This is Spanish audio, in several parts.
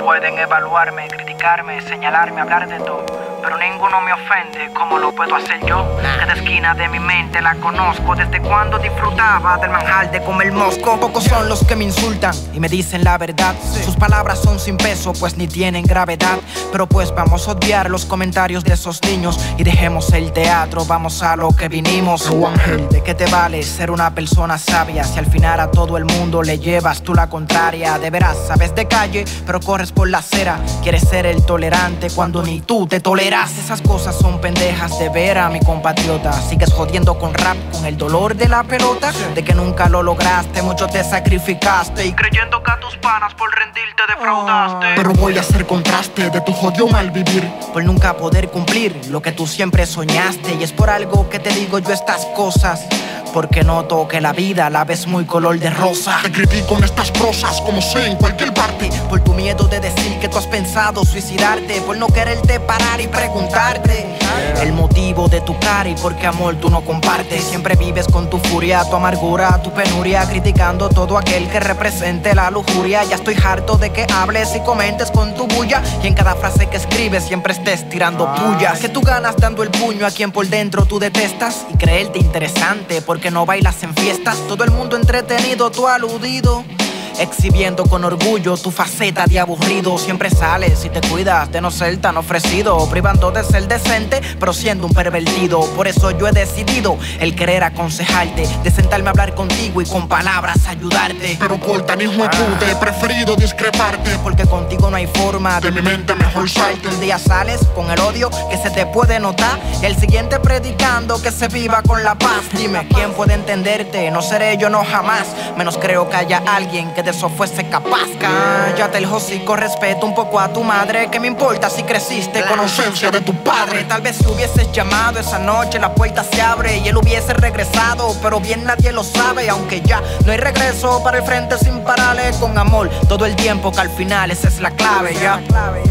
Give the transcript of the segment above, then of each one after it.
Pueden evaluarme, criticarme, señalarme, hablar de todo, pero ninguno me ofende como lo puedo hacer yo. Cada esquina de mi mente la conozco, desde cuando disfrutaba del manjar de comer mosco. Pocos son los que me insultan y me dicen la verdad. Sus palabras son sin peso, pues ni tienen gravedad. Pero pues vamos a odiar los comentarios de esos niños y dejemos el teatro, vamos a lo que vinimos. Ángel, ¿de qué te vale ser una persona sabia si al final a todo el mundo le llevas tú la contraria? De veras sabes de calle, pero corres por la acera. Quieres ser el tolerante cuando ni tú te toleras. Esas cosas son pendejas de ver a mi compatriota. Sigues jodiendo con rap, con el dolor de la pelota, de que nunca lo lograste, mucho te sacrificaste y creyendo que a tus panas por rendirte defraudaste. Pero voy a hacer contraste de tu jodido mal vivir, por nunca poder cumplir lo que tú siempre soñaste. Y es por algo que te digo yo estas cosas, porque noto que la vida la ves muy color de rosa. Te critico en estas prosas como sé en cualquier parte, por tu miedo de decir que tú has pensado suicidarte, por no quererte parar y preguntarte el motivo de tu cara y por qué amor tú no compartes. Siempre vives con tu furia, tu amargura, tu penuria, criticando todo aquel que represente la lujuria. Ya estoy harto de que hables y comentes con tu bulla, y en cada frase que escribes siempre estés tirando pullas. Que tú ganas dando el puño a quien por dentro tú detestas y creerte interesante porque no bailas en fiestas. Todo el mundo entretenido, tú aludido, exhibiendo con orgullo tu faceta de aburrido. Siempre sales y te cuidas de no ser tan ofrecido, privando de ser decente pero siendo un pervertido. Por eso yo he decidido el querer aconsejarte, de sentarme a hablar contigo y con palabras ayudarte. Pero por tan hijo de puta he preferido discreparte, porque contigo no hay forma de mi mente mejor salte. Un día sales con el odio que se te puede notar, y el siguiente predicando que se viva con la paz. Dime, ¿quién puede entenderte? No seré yo, no jamás, menos creo que haya alguien que de eso fuese capaz. Cállate el hocico, respeto un poco a tu madre. ¿Qué me importa si creciste con ausencia de tu padre? Tal vez si hubieses llamado esa noche la puerta se abre y él hubiese regresado, pero bien nadie lo sabe. Aunque ya no hay regreso, para el frente sin pararle, con amor todo el tiempo, que al final esa es la clave, ya.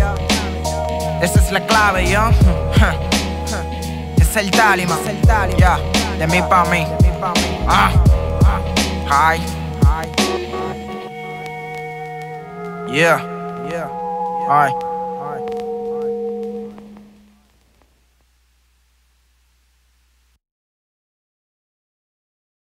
Esa es la clave, ya. Es el talismán, ya, de mí pa' mí. Hi. Yeah. Alright.